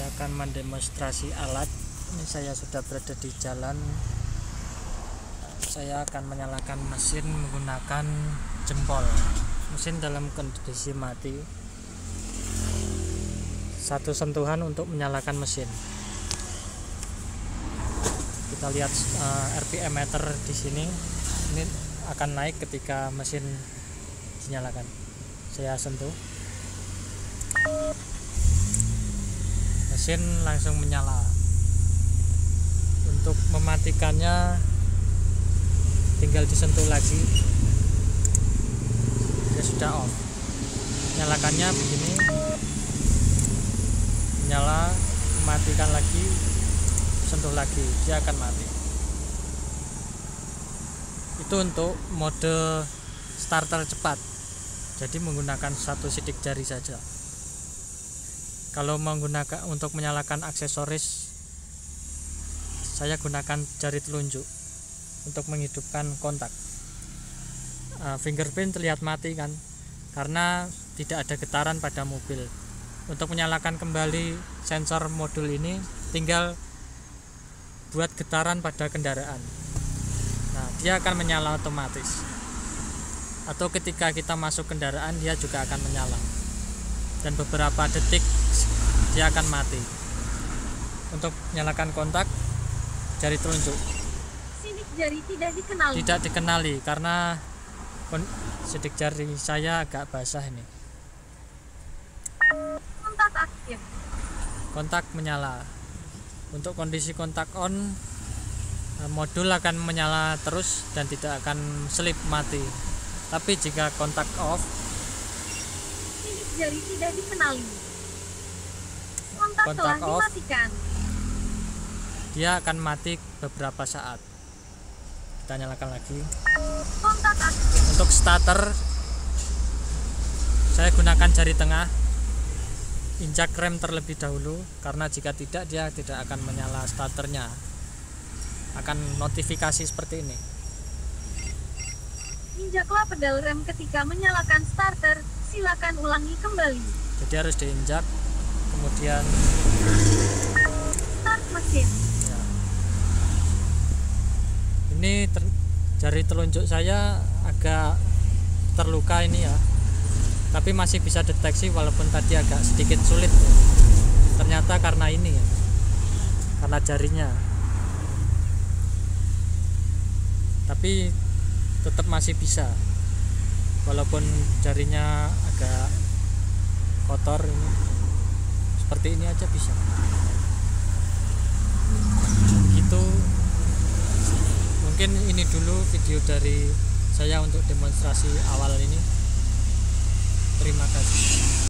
akan mendemonstrasi alat. Ini saya sudah berada di jalan. Saya akan menyalakan mesin menggunakan jempol. Mesin dalam kondisi mati. Satu sentuhan untuk menyalakan mesin. Kita lihat RPM meter di sini. Ini akan naik ketika mesin dinyalakan. Saya sentuh. Mesin langsung menyala. Untuk mematikannya tinggal disentuh lagi, dia sudah off. Nyalakannya begini, menyala, mematikan lagi, sentuh lagi, dia akan mati. Itu untuk mode starter cepat, jadi menggunakan satu sidik jari saja. Kalau menggunakan untuk menyalakan aksesoris, saya gunakan jari telunjuk untuk menghidupkan kontak. Fingerprint terlihat mati kan, karena tidak ada getaran pada mobil. Untuk menyalakan kembali sensor modul ini, tinggal buat getaran pada kendaraan. Nah, dia akan menyala otomatis. Atau ketika kita masuk kendaraan, dia juga akan menyala. Dan beberapa detik dia akan mati. Untuk menyalakan kontak, jari telunjuk. Sidik jari tidak dikenali. Tidak dikenali karena sidik jari saya agak basah ini. Kontak aktif. Kontak menyala. Untuk kondisi kontak on, modul akan menyala terus dan tidak akan selip mati. Tapi jika kontak off, sidik jari tidak dikenali. Kontak telah off, dimatikan. dia akan mati beberapa saat. Kita nyalakan lagi. Kontak aktif. Untuk starter, saya gunakan jari tengah. Injak rem terlebih dahulu, karena jika tidak, dia tidak akan menyala starternya. Akan notifikasi seperti ini. Injaklah pedal rem ketika menyalakan starter. Silakan ulangi kembali. Jadi harus diinjak, kemudian Start mesin. ya. Ini jari telunjuk saya agak terluka ini ya, tapi masih bisa deteksi walaupun tadi agak sedikit sulit ya. Ternyata karena ini ya, karena jarinya, tapi tetap masih bisa walaupun jarinya agak kotor ini. Seperti ini aja bisa. Gitu. Mungkin ini dulu video dari saya untuk demonstrasi awal ini. Terima kasih.